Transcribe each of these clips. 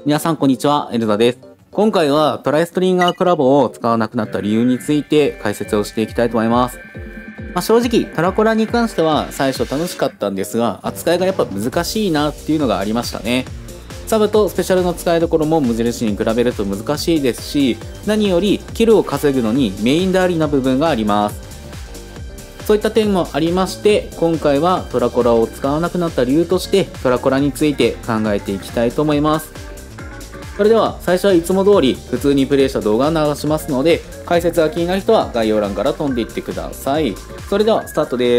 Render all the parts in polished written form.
皆さんこんにちは、エルザです。今回はトライストリンガーコラボを使わなくなった理由について解説をしていきたいと思います。正直、トラコラに関しては最初楽しかったんですが、扱いがやっぱ難しいなっていうのがありましたね。サブとスペシャルの使いどころも無印に比べると難しいですし、何よりキルを稼ぐのにメインでありな部分があります。そういった点もありまして、今回はトラコラを使わなくなった理由としてトラコラについて考えていきたいと思います。それでは最初はいつも通り普通にプレイした動画を流しますので、解説が気になる人は概要欄から飛んでいってください。それではスタートです。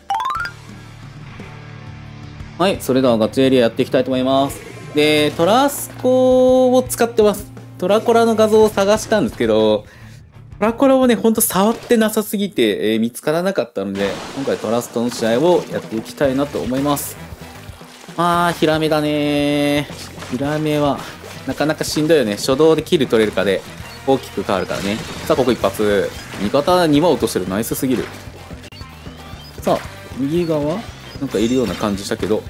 はい、それではガチエリアやっていきたいと思います。で、トラスコを使ってます。トラコラの画像を探したんですけど、トラコラをね、ほんと触ってなさすぎて、見つからなかったので、今回トラストの試合をやっていきたいなと思います。ヒラメだね。ヒラメは、なかなかしんどいよね。初動でキル取れるかで大きく変わるからね。さあ、ここ一発。味方2羽落としてる。ナイスすぎる。さあ、右側なんかいるような感じしたけど。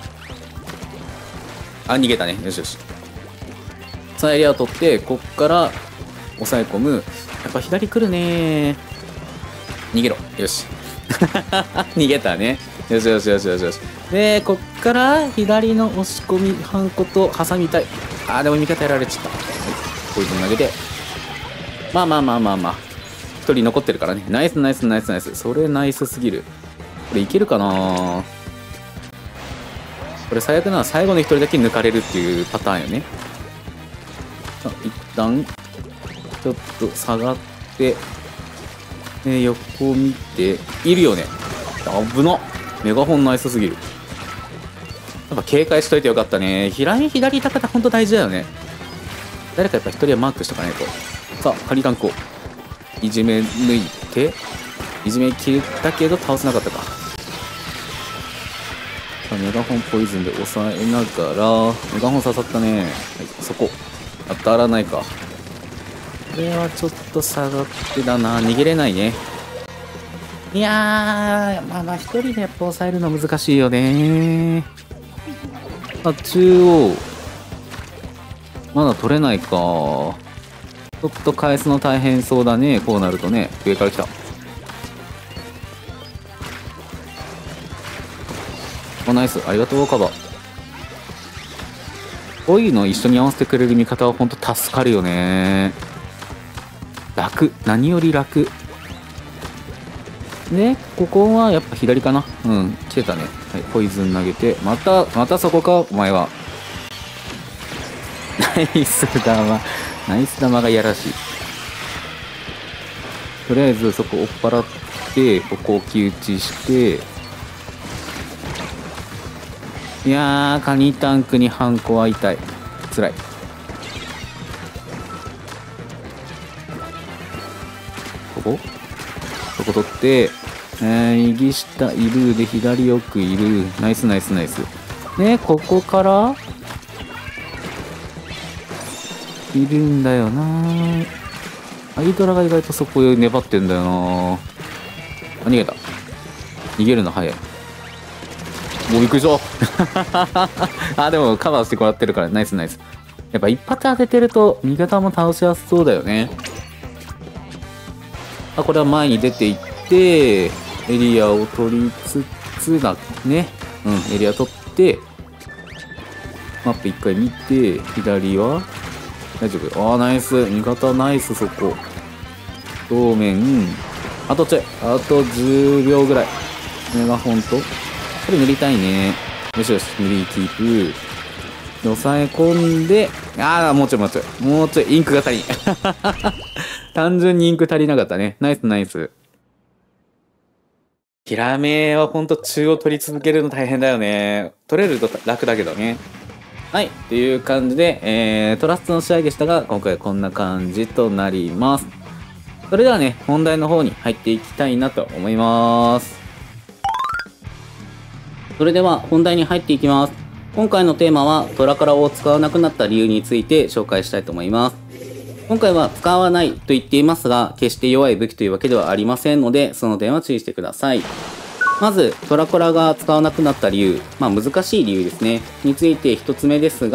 逃げたね。よしよし。さあ、エリアを取って、こっから抑え込む。やっぱ左来るね。逃げろ。よし。逃げたね。よしよしよしよしよし。で、こっから左の押し込み、ハンコと挟みたい。でも味方やられちゃった。はい、ポイズン投げて。まあ。一人残ってるからね。ナイスナイスナイスナイス。それナイスすぎる。これいけるかな。これ最悪なのは最後の一人だけ抜かれるっていうパターンよね。一旦、ちょっと下がって、横見て、いるよね。危な。メガホンナイスすぎる。やっぱ警戒しといてよかったね。左高田ほんと大事だよね。誰かやっぱ一人はマークしとかないと。さあ、カリランコ。いじめ抜いて、いじめ切ったけど倒せなかったか。さあ、メガホンポイズンで抑えながら、メガホン刺さったね。はい、そこ。当たらないか。これはちょっと下がってだな。逃げれないね。いやー、一人でやっぱ抑えるの難しいよね。中央。まだ取れないか。ちょっと返すの大変そうだね。こうなるとね。上から来た。ナイス。ありがとう、カバ。こういうのを一緒に合わせてくれる味方はほんと助かるよね。楽。何より楽。で、ここはやっぱ左かな。来てたね。はい、ポイズン投げて、またそこか、お前は。ナイス玉がいやらしい。とりあえずそこ追っ払って、ここを気打ちして、いやー、カニタンクにハンコは痛い。辛い。そこ取って、右下いるで左奥いる。ナイスナイスナイス。ね、ここからいるんだよな。アイドラが意外とそこで粘ってんだよな。逃げた。逃げるの早い。びっくりした。でもカバーしてもらってるからナイスナイス。やっぱ一発当ててると味方も倒しやすそうだよね。これは前に出ていってエリアを取りつつだね。エリア取ってマップ一回見て、左は大丈夫。ナイス。味方ナイス。そこ正面あと10秒ぐらい。メガホンとこれ塗りたいね。よしよし、塗りキープ。抑え込んで、もうちょい、インクが足りん。単純にインク足りなかったね。ナイスナイス。ヒラメはほんと中央取り続けるの大変だよね。取れると楽だけどね。はい、という感じで、トラストの試合でしたが、今回はこんな感じとなります。それではね、本題の方に入っていきたいなと思います。それでは本題に入っていきます。今回のテーマはトラカラを使わなくなった理由について紹介したいと思います。今回は使わないと言っていますが、決して弱い武器というわけではありませんので、その点は注意してください。まず、トラコラが使わなくなった理由、難しい理由ですね。について1つ目ですが、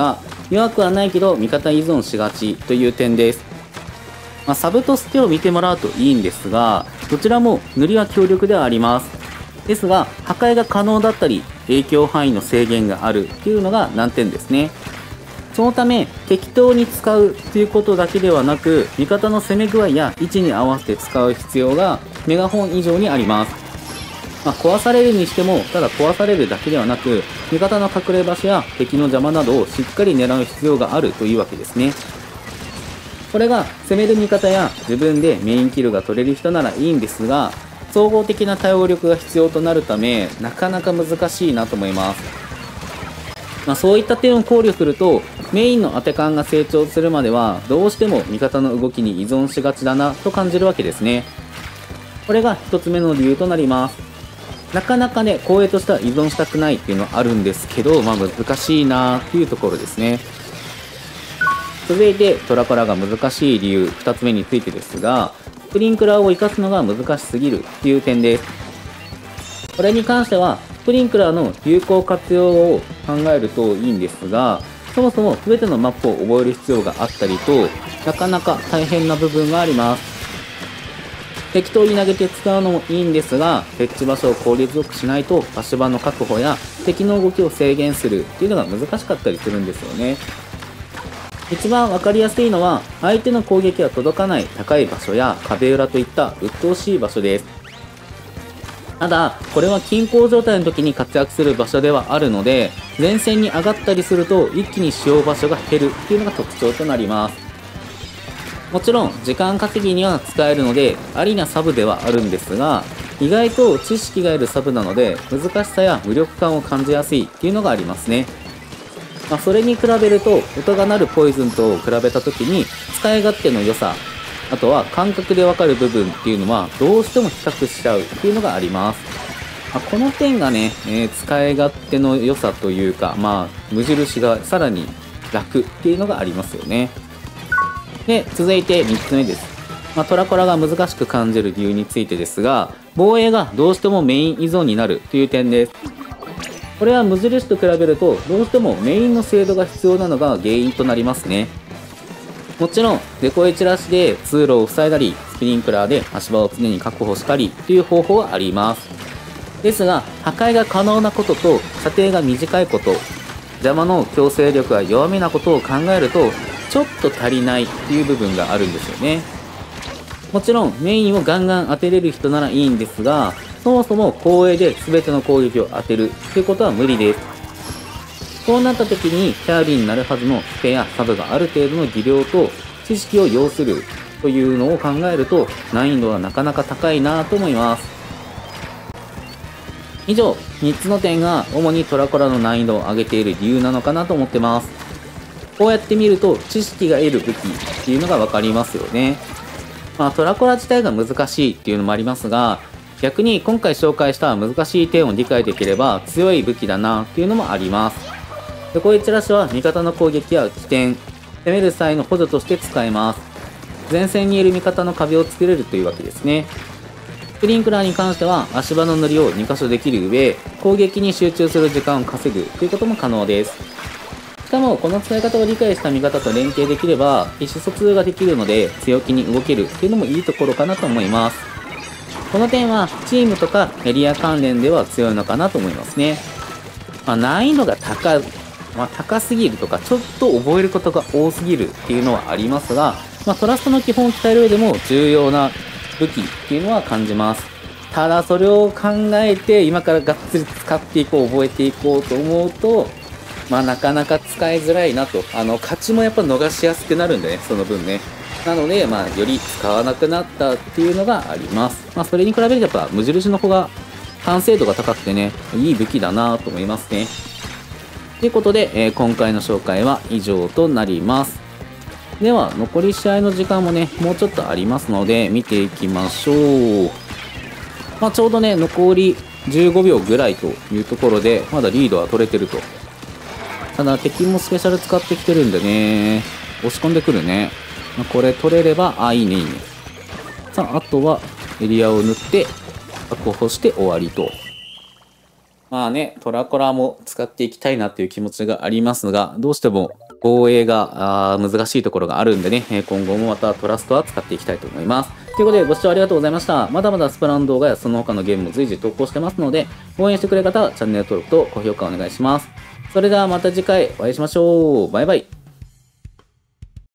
弱くはないけど味方依存しがちという点です。サブとステを見てもらうといいんですが、どちらも塗りは強力ではあります。ですが、破壊が可能だったり、影響範囲の制限があるというのが難点ですね。そのため、適当に使うということだけではなく、味方の攻め具合や位置に合わせて使う必要がメガホン以上にあります。壊されるにしても、ただ壊されるだけではなく、味方の隠れ場所や敵の邪魔などをしっかり狙う必要があるというわけですね。これが攻める味方や自分でメインキルが取れる人ならいいんですが、総合的な対応力が必要となるため、なかなか難しいなと思います。そういった点を考慮すると、メインの当て感が成長するまでは、どうしても味方の動きに依存しがちだなと感じるわけですね。これが一つ目の理由となります。なかなかね、光栄としては依存したくないっていうのはあるんですけど、難しいなっていうところですね。続いて、トラコラが難しい理由、2つ目についてですが、スプリンクラーを活かすのが難しすぎるっていう点です。これに関しては、スプリンクラーの有効活用を考えるといいんですが、そもそも全てのマップを覚える必要があったりと、なかなか大変な部分があります。適当に投げて使うのもいいんですが、設置場所を効率よくしないと足場の確保や敵の動きを制限するっていうのが難しかったりするんですよね。一番分かりやすいのは、相手の攻撃が届かない高い場所や壁裏といった鬱陶しい場所です。ただ、これは均衡状態の時に活躍する場所ではあるので、前線に上がったりすると一気に使用場所が減るっていうのが特徴となります。もちろん時間稼ぎには使えるのでありなサブではあるんですが、意外と知識がいるサブなので難しさや無力感を感じやすいっていうのがありますね。それに比べると音が鳴るポイズンと比べた時に使い勝手の良さ、あとは感覚でわかる部分っていうのはどうしても比較しちゃうっていうのがあります。この点がね、使い勝手の良さというか、無印がさらに楽っていうのがありますよね。で、続いて3つ目です。トラコラが難しく感じる理由についてですが、防衛がどうしてもメイン依存になるという点です。これは無印と比べると、どうしてもメインの精度が必要なのが原因となりますね。もちろん、デコエチラシで通路を塞いだり、スプリンクラーで足場を常に確保したりという方法はあります。ですが、破壊が可能なことと、射程が短いこと、邪魔の強制力が弱めなことを考えると、ちょっと足りないっていう部分があるんですよね。もちろんメインをガンガン当てれる人ならいいんですが、そもそも後衛で全ての攻撃を当てるっていうことは無理です。そうなった時にキャリーになるはずのスペやサブがある程度の技量と知識を要するというのを考えると難易度はなかなか高いなと思います。以上、3つの点が主にトラコラの難易度を上げている理由なのかなと思ってます。こうやって見ると知識が得る武器っていうのが分かりますよね。トラコラ自体が難しいっていうのもありますが、逆に今回紹介した難しい点を理解できれば強い武器だなっていうのもあります。デコイチラシは味方の攻撃や起点、攻める際の補助として使えます。前線にいる味方の壁を作れるというわけですね。スプリンクラーに関しては足場の塗りを2箇所できる上、攻撃に集中する時間を稼ぐということも可能です。しかもこの使い方を理解した味方と連携できれば意思疎通ができるので強気に動けるっていうのもいいところかなと思います。この点はチームとかエリア関連では強いのかなと思いますね。難易度が高すぎるとかちょっと覚えることが多すぎるっていうのはありますが、トラストの基本を鍛える上でも重要な武器っていうのは感じます。ただそれを考えて今からがっつり使っていこう、覚えていこうと思うとなかなか使いづらいなと。勝ちもやっぱ逃しやすくなるんでね、その分ね。なので、より使わなくなったっていうのがあります。それに比べるとやっぱ無印の方が完成度が高くてね、いい武器だなと思いますね。ということで、今回の紹介は以上となります。では、残り試合の時間もね、もうちょっとありますので、見ていきましょう。ちょうどね、残り15秒ぐらいというところで、まだリードは取れてると。ただ敵もスペシャル使ってきてるんでね、押し込んでくるね。これ取れれば、いいねいいね。さあ、あとはエリアを塗って確保して終わりと。トラコラも使っていきたいなっていう気持ちがありますが、どうしても防衛が難しいところがあるんでね、今後もまたトラストは使っていきたいと思います。ということでご視聴ありがとうございました。まだまだスプラの動画やその他のゲームも随時投稿してますので、応援してくれる方はチャンネル登録と高評価お願いします。それではまた次回お会いしましょう。バイバイ。